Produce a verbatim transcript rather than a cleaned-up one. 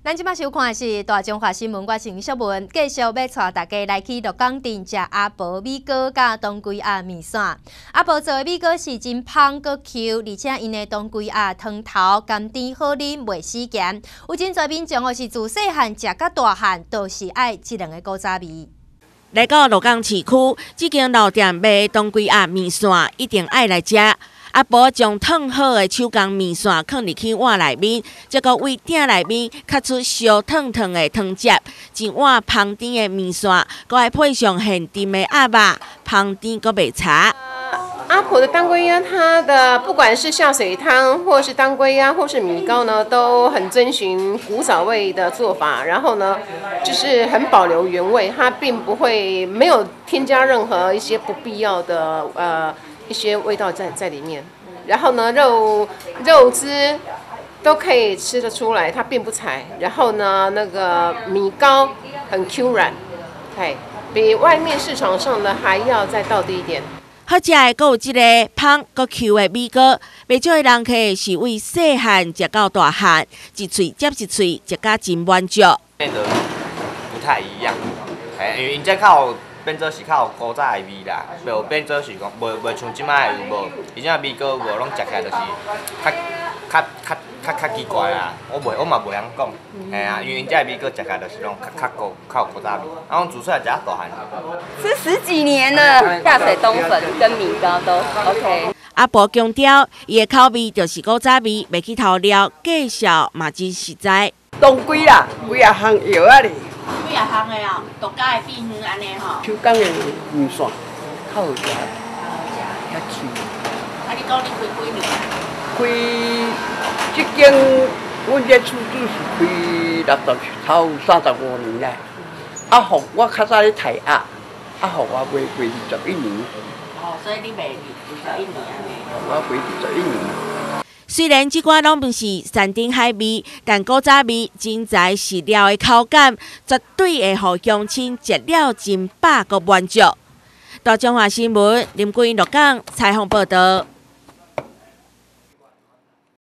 咱即摆收看的是大中华新闻，我是小文，继续要带大家来去鹿港镇食阿婆米糕甲当归鸭面线。阿婆做的米糕是真香佮 Q， 而且因的当归鸭汤头甘甜好啉，袂死咸。有真侪民众哦是自细汉食到大汉，都是爱即两个古早味。 来到鹿港市区，这间老店卖当归鸭面线，一定爱来食。阿婆将烫好的手工面线放入去碗内面，再个为鼎内面吸出烧烫烫的汤汁，一碗香甜的面线，搁爱配上现炖的鸭肉，香甜搁袂差。 阿婆的当归鸭，它的不管是下水汤，或是当归鸭，或是米糕呢，都很遵循古早味的做法。然后呢，就是很保留原味，它并不会没有添加任何一些不必要的呃。一些味道在在里面，然后呢，肉肉汁都可以吃得出来，它并不柴。然后呢，那个米糕很 Q 软，嘿，比外面市场上的还要再道地一点。 好食的，阁有即个香阁 Q 的米糕，袂少的人客是为细汉食到大汉，一喙接一喙，食甲真满足。 变得不太一样，哎，因为因这较。变做是较有古早的味啦，无变做是讲无无像即摆有无，以前米糕无拢食起来就是较较较较较奇怪啦。我袂我嘛袂晓讲，嘿啊，因为因这米糕食起来就是拢较较古较有古早味，啊，我自细食到大汉。 吃十几年了，下水冬粉跟米糕都 OK。 阿婆强调，伊的口味就是古早味，袂去偷料，介绍嘛真实在。 当归啦，几啊项药啊哩。 几啊项的哦，独家的秘方安尼吼。 手工的面线，较好食，较脆。 啊，你讲你开几年？ 开，即间阮这厝子是开六十头三十五年啦。啊，互我较早咧抬鸭，啊，互我卖卖二十一年。 哦，所以你卖二十一年安尼。 我卖二十一年。 虽然即款拢不是山珍海味，但古早味真材实料的口感，绝对会互乡亲食了真饱个满足。大中华新闻林桂英鹿港采访报道。